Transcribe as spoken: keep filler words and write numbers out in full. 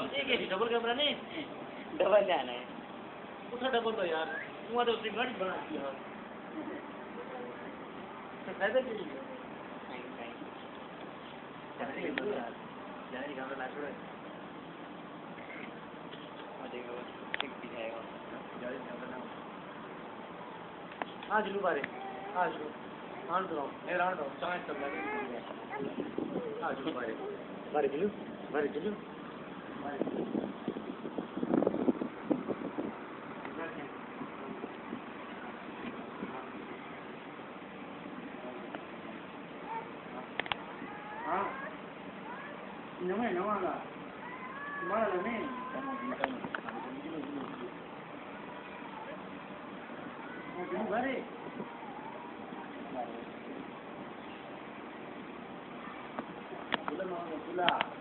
एक double camera नहीं double जाना है उठा डबल तो यार तुम्हारे उसने गाड़ी बना दी यार फायदा क्या है नहीं नहीं यार यार ये कैमरा ना छोड़े मुझे वो ठीक दिखाएगा यार कैमरा ना आज लो बारे आज लो आन दो मैं आन दो चाय सब लगे आज लो बारे बारे चलो बारे चलो हाँ नमः नमः ला तुम्हारा नहीं हाँ बारे Pula, pula.